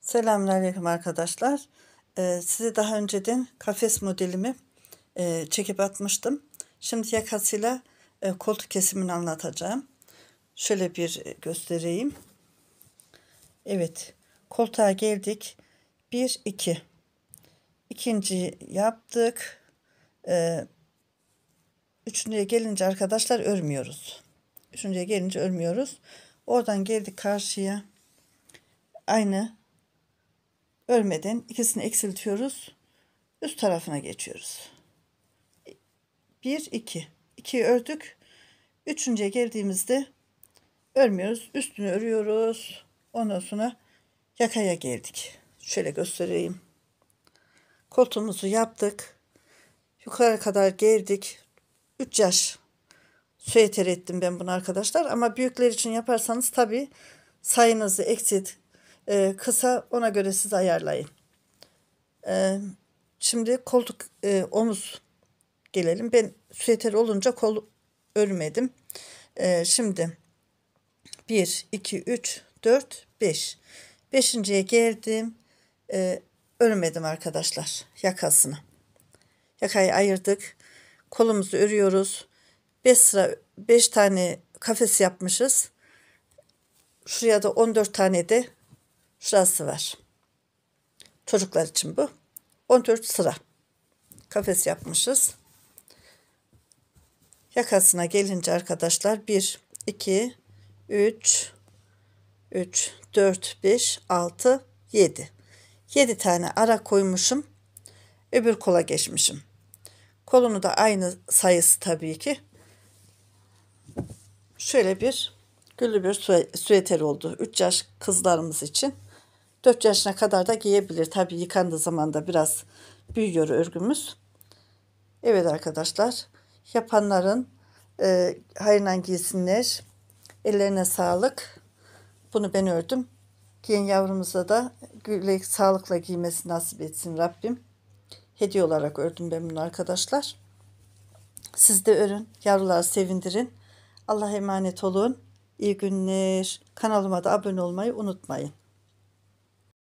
Selamünaleyküm arkadaşlar. Size daha önceden kafes modelimi çekip atmıştım. Şimdi yakasıyla koltuk kesimini anlatacağım. Şöyle bir göstereyim. Evet, koltuğa geldik. 1 2. İkinci yaptık. Üçüncüye gelince arkadaşlar örmüyoruz. Üçüncüye gelince örmüyoruz. Oradan geldik karşıya. Aynı örmeden ikisini eksiltiyoruz. Üst tarafına geçiyoruz. 1 2. 2'yi ördük. Üçüncüye geldiğimizde örmüyoruz. Üstünü örüyoruz. Ondan sonra yakaya geldik. Şöyle göstereyim. Koltuğumuzu yaptık. Yukarı kadar geldik. 3 yaş süeter ettim ben bunu arkadaşlar. Ama büyükler için yaparsanız tabi sayınızı eksit, kısa, ona göre siz ayarlayın. Şimdi koltuk omuz gelelim. Ben süeter olunca kol örmedim. Şimdi 1 2 3 4 5. Beşinciye geldim. Örmedim arkadaşlar yakasını. Yakayı ayırdık. Kolumuzu örüyoruz. 5 tane kafes yapmışız. Şuraya da 14 tane de şurası var. Çocuklar için bu. 14 sıra kafes yapmışız. Yakasına gelince arkadaşlar 1 2 3 4 5 6 7. 7 tane ara koymuşum. Öbür kola geçmişim. Kolunu da aynı sayısı tabii ki. Şöyle bir güllü bir süeter oldu. 3 yaş kızlarımız için. 4 yaşına kadar da giyebilir. Tabii yıkandığı zaman da biraz büyüyor örgümüz. Evet arkadaşlar. Yapanların hayrına giysinler. Ellerine sağlık. Bunu ben ördüm. Giyen yavrumuza da güle sağlıkla giymesi nasip etsin Rabbim. Hediye olarak ördüm ben bunu arkadaşlar. Siz de örün. Yavruları sevindirin. Allah'a emanet olun. İyi günler. Kanalıma da abone olmayı unutmayın.